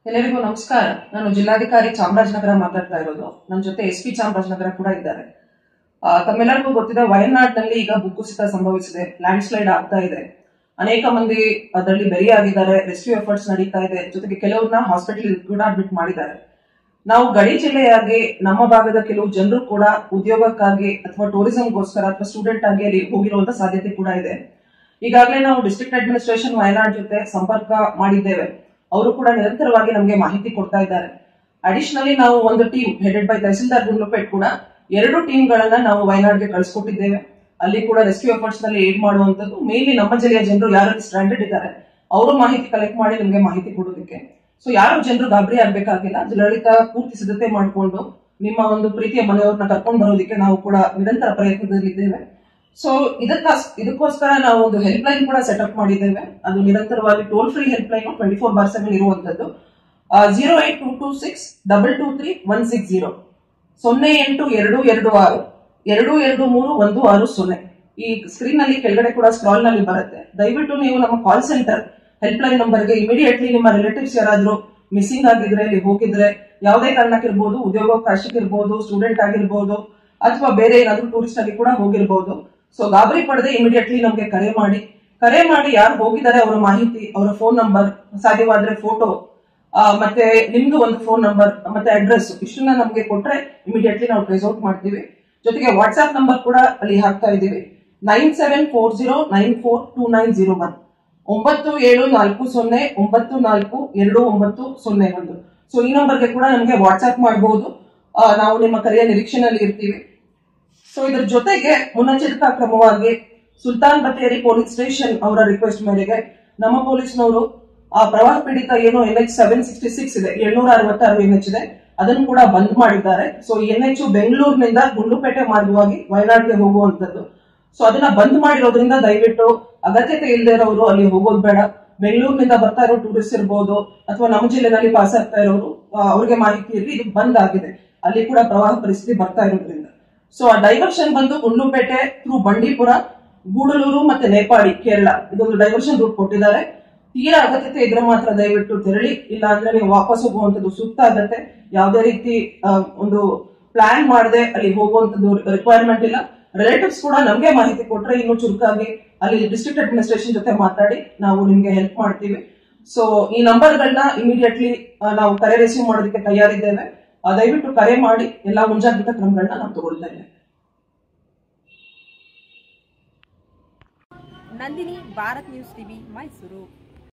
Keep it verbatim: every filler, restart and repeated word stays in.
ಎಲ್ಲರಿಗೂ ನಮಸ್ಕಾರ. ನಾನು ಜಿಲ್ಲಾಧಿಕಾರಿ ಚಾಮರಾಜನಗರ ಮಾತಾಡ್ತಾ ಇರೋದು. ನನ್ನ ಜೊತೆ ಎಸ್ ಪಿ ಚಾಮರಾಜನಗರ ಕೂಡ ಇದ್ದಾರೆ. ತಮ್ಮೆಲ್ಲರಿಗೂ ಗೊತ್ತಿದೆ, ವಯನಾಡ್ನಲ್ಲಿ ಈಗ ಭೂಕುಸಿತ ಸಂಭವಿಸಿದೆ, ಲ್ಯಾಂಡ್ ಸ್ಲೈಡ್ ಆಗ್ತಾ ಇದೆ. ಅನೇಕ ಮಂದಿ ಅದರಲ್ಲಿ ಬಲಿಯಾಗಿದ್ದಾರೆ, ರೆಸ್ಕ್ಯೂ ಎಫರ್ಟ್ಸ್ ನಡೀತಾ ಇದೆ. ಜೊತೆಗೆ ಕೆಲವ್ರನ್ನ ಹಾಸ್ಪಿಟಲ್ ಕೂಡ ಅಡ್ಮಿಟ್ ಮಾಡಿದ್ದಾರೆ. ನಾವು ಗಡಿ ಜಿಲ್ಲೆಯಾಗಿ ನಮ್ಮ ಭಾಗದ ಕೆಲವು ಜನರು ಕೂಡ ಉದ್ಯೋಗಕ್ಕಾಗಿ ಅಥವಾ ಟೂರಿಸಂಗೋಸ್ಕರ ಅಥವಾ ಸ್ಟೂಡೆಂಟ್ ಆಗಿ ಅಲ್ಲಿ ಹೋಗಿರುವಂತ ಸಾಧ್ಯತೆ ಕೂಡ ಇದೆ. ಈಗಾಗಲೇ ನಾವು ಡಿಸ್ಟ್ರಿಕ್ಟ್ ಅಡ್ಮಿನಿಸ್ಟ್ರೇಷನ್ ವಯನಾಡ್ ಜೊತೆ ಸಂಪರ್ಕ ಮಾಡಿದ್ದೇವೆ. ಅವರು ಕೂಡ ನಿರಂತರವಾಗಿ ನಮಗೆ ಮಾಹಿತಿ ಕೊಡ್ತಾ ಇದ್ದಾರೆ. ಅಡಿಷನಲಿ ನಾವು ಒಂದು team headed by tahsildar Gundlupet ಕೂಡ ಎರಡು ಟೀಮ್ ಗಳನ್ನ ನಾವು ವಯನಾಡ್ಗೆ ಕಳಿಸ್ಕೊಟ್ಟಿದ್ದೇವೆ. ಅಲ್ಲಿ ಕೂಡ ರೆಸ್ಕ್ಯೂ ಎಫರ್ಟ್ಸ್ ನಲ್ಲಿ ಏಡ್ ಮಾಡುವಂತದ್ದು, ಮೇನ್ಲಿ ನಮ್ಮ ಜಿಲ್ಲೆಯ ಜನರು ಯಾರು ಸ್ಟ್ರಾಂಡೆಡ್ ಇದ್ದಾರೆ ಅವರು ಮಾಹಿತಿ ಕಲೆಕ್ಟ್ ಮಾಡಿ ನಮಗೆ ಮಾಹಿತಿ ಕೊಡೋದಕ್ಕೆ. ಸೊ ಯಾರು ಜನರು ಗಾಬರಿ ಆಗ್ಬೇಕಾಗಿಲ್ಲ. ಜಿಲ್ಲಾಡಳಿತ ಪೂರ್ತಿ ಸಿದ್ಧತೆ ಮಾಡಿಕೊಂಡು ನಿಮ್ಮ ಒಂದು ಪ್ರೀತಿಯ ಮನೆಯವ್ರನ್ನ ಕರ್ಕೊಂಡು ಬರೋದಕ್ಕೆ ನಾವು ಕೂಡ ನಿರಂತರ ಪ್ರಯತ್ನದಲ್ಲಿದ್ದೇವೆ. ಸೊ ಇದಕ್ಕ ಇದಕ್ಕೋಸ್ಕರ ನಾವು ಒಂದು ಹೆಲ್ಪ್ ಲೈನ್ ಕೂಡ ಸೆಟಪ್ ಮಾಡಿದ್ದೇವೆ. ಅದು ನಿರಂತರವಾಗಿ toll free help line twenty four bar seven ಇರುವಂತದ್ದು. Zero eight two two six double two three one six zero ಸೊನ್ನೆ ಎಂಟು ಎರಡು ಎರಡು ಆರು ಎರಡು ಎರಡು ಮೂರು ಒಂದು ಆರು ಸೊನ್ನೆ. ಈ ಸ್ಕ್ರೀನ್ ನಲ್ಲಿ ಕೆಳಗಡೆ ಕೂಡ ಸ್ಕ್ರಾಲ್ ನಲ್ಲಿ ಬರುತ್ತೆ. ದಯವಿಟ್ಟು ನೀವು ನಮ್ಮ ಕಾಲ್ ಸೆಂಟರ್ ಹೆಲ್ಪ್ ಲೈನ್ ನಂಬರ್ಗೆ ಇಮಿಡಿಯೇಟ್ಲಿ ನಿಮ್ಮ ರಿಲೇಟಿವ್ಸ್ ಯಾರಾದ್ರೂ ಮಿಸ್ಸಿಂಗ್ ಆಗಿದ್ರೆ, ಇಲ್ಲಿ ಹೋಗಿದ್ರೆ, ಯಾವುದೇ ಕಾರಣಕ್ಕಿರ್ಬೋದು, ಉದ್ಯೋಗಾವಕಾಶಕ್ಕಿರ್ಬೋದು, ಸ್ಟೂಡೆಂಟ್ ಆಗಿರ್ಬೋದು, ಅಥವಾ ಬೇರೆ ಏನಾದ್ರೂ ಟೂರಿಸ್ಟ್ ಆಗಿ ಕೂಡ ಹೋಗಿರ್ಬೋದು. ಸೊ ಗಾಬರಿ ಪಡೆದೆ ಇಮಿಡಿಯೇಟ್ಲಿ ನಮ್ಗೆ ಕರೆ ಮಾಡಿ ಕರೆ ಮಾಡಿ ಯಾರು ಹೋಗಿದ್ದಾರೆ ಅವರ ಮಾಹಿತಿ, ಅವರ ಫೋನ್ ನಂಬರ್, ಸಾಧ್ಯವಾದ್ರೆ ಫೋಟೋ, ಮತ್ತೆ ನಿಮ್ದು ಒಂದು ಫೋನ್ ನಂಬರ್ ಮತ್ತೆ ಅಡ್ರೆಸ್ ಇಷ್ಟನ್ನ ನಮ್ಗೆ ಕೊಟ್ರೆ ಇಮಿಡಿಯೇಟ್ಲಿ ನಾವು ಟ್ರೇಸ್ ಔಟ್ ಮಾಡ್ತೀವಿ. ಜೊತೆಗೆ ವಾಟ್ಸ್ಆಪ್ ನಂಬರ್ ಕೂಡ ಅಲ್ಲಿ ಹಾಕ್ತಾ ಇದೀವಿ, nine seven four zero nine four two nine zero one ಒಂಬತ್ತು ಏಳು ನಾಲ್ಕು ಸೊನ್ನೆ ಒಂಬತ್ತು ನಾಲ್ಕು ಎರಡು ಒಂಬತ್ತು ಸೊನ್ನೆ ಒಂದು. ಸೊ ಈ ನಂಬರ್ಗೆ ಕೂಡ ನಮ್ಗೆ ವಾಟ್ಸ್ಆಪ್ ಮಾಡಬಹುದು. ನಾವು ನಿಮ್ಮ ಕರೆಯ ನಿರೀಕ್ಷೆನಲ್ಲಿ ಇರ್ತೀವಿ. ಸೊ ಇದರ ಜೊತೆಗೆ ಮುನ್ನೆಚ್ಚರಿಕಾ ಕ್ರಮವಾಗಿ ಸುಲ್ತಾನ್ ಬತ್ತೇರಿ ಪೊಲೀಸ್ ಸ್ಟೇಷನ್ ಅವರ ರಿಕ್ವೆಸ್ಟ್ ಮೇರೆಗೆ ನಮ್ಮ ಪೊಲೀಸ್ನವರು ಆ ಪ್ರವಾಹ ಪೀಡಿತ ಏನು N H seven sixty six ಇದೆ, ಏಳ್ನೂರ ಅರವತ್ತಾರು ಎನ್ ಎಚ್ ಇದೆ, ಅದನ್ನು ಕೂಡ ಬಂದ್ ಮಾಡಿದ್ದಾರೆ. ಸೊ ಎನ್ ಎಚ್ ಬೆಂಗಳೂರಿನಿಂದ ಗುಂಡ್ಲುಪೇಟೆ ಮಾರ್ಗವಾಗಿ ವಯನಾಡ್ಗೆ ಹೋಗುವಂತದ್ದು. ಸೊ ಅದನ್ನ ಬಂದ್ ಮಾಡಿರೋದ್ರಿಂದ ದಯವಿಟ್ಟು ಅಗತ್ಯತೆ ಇಲ್ಲದೆ ಇರೋರು ಅಲ್ಲಿ ಹೋಗೋದು ಬೇಡ. ಬೆಂಗಳೂರಿನಿಂದ ಬರ್ತಾ ಇರೋ ಟೂರಿಸ್ಟ್ ಇರ್ಬೋದು ಅಥವಾ ನಮ್ಮ ಜಿಲ್ಲೆನಲ್ಲಿ ಪಾಸ್ ಆಗ್ತಾ ಇರೋರು, ಅವ್ರಿಗೆ ಮಾಹಿತಿ ಇರಲಿ, ಇದು ಬಂದ್ ಆಗಿದೆ. ಅಲ್ಲಿ ಕೂಡ ಪ್ರವಾಹ ಪರಿಸ್ಥಿತಿ ಬರ್ತಾ ಇರೋದ್ರಿಂದ. ಸೊ ಆ ಡೈವರ್ಷನ್ ಬಂದು ಗುಂಡ್ಲುಪೇಟೆ ಥ್ರೂ ಬಂಡೀಪುರ, ಗೂಡಲೂರು ಮತ್ತೆ ನೇಪಾಳಿ, ಕೇರಳ, ಇದೊಂದು ಡೈವರ್ಷನ್ ರೂಟ್ ಕೊಟ್ಟಿದ್ದಾರೆ. ತೀರಾ ಅಗತ್ಯತೆ ಇದ್ರೆ ಮಾತ್ರ ದಯವಿಟ್ಟು ತೆರಳಿ, ಇಲ್ಲ ಅಂದ್ರೆ ನೀವು ವಾಪಸ್ ಹೋಗುವಂತದ್ದು ಸೂಕ್ತ ಆಗತ್ತೆ. ಯಾವುದೇ ರೀತಿ ಒಂದು ಪ್ಲಾನ್ ಮಾಡದೆ ಅಲ್ಲಿ ಹೋಗುವಂತದ್ದು ರಿಕ್ವೈರ್ಮೆಂಟ್ ಇಲ್ಲ. ರಿಲೇಟಿವ್ಸ್ ಕೂಡ ನಮ್ಗೆ ಮಾಹಿತಿ ಕೊಟ್ರೆ ಇನ್ನೂ ಚುರುಕಾಗಿ ಅಲ್ಲಿ ಡಿಸ್ಟ್ರಿಕ್ಟ್ ಅಡ್ಮಿನಿಸ್ಟ್ರೇಷನ್ ಜೊತೆ ಮಾತಾಡಿ ನಾವು ನಿಮ್ಗೆ ಹೆಲ್ಪ್ ಮಾಡ್ತೀವಿ. ಸೊ ಈ ನಂಬರ್ಗಳನ್ನ ಇಮಿಡಿಯೇಟ್ಲಿ ನಾವು ಕರೆ ರಿಸೀವ್ ಮಾಡೋದಕ್ಕೆ ತಯಾರಿದ್ದೇವೆ. ದಯವಿಟ್ಟು ಕರೆ ಮಾಡಿ ಎಲ್ಲಾ ಮುಂಜಾಗ್ರತಾ ಕ್ರಮಗಳನ್ನ ನಾವು ತಗೊಳ್ತಾ ಇದ್ದೇವೆ. Nandini, Bharat news TV, Mysuru.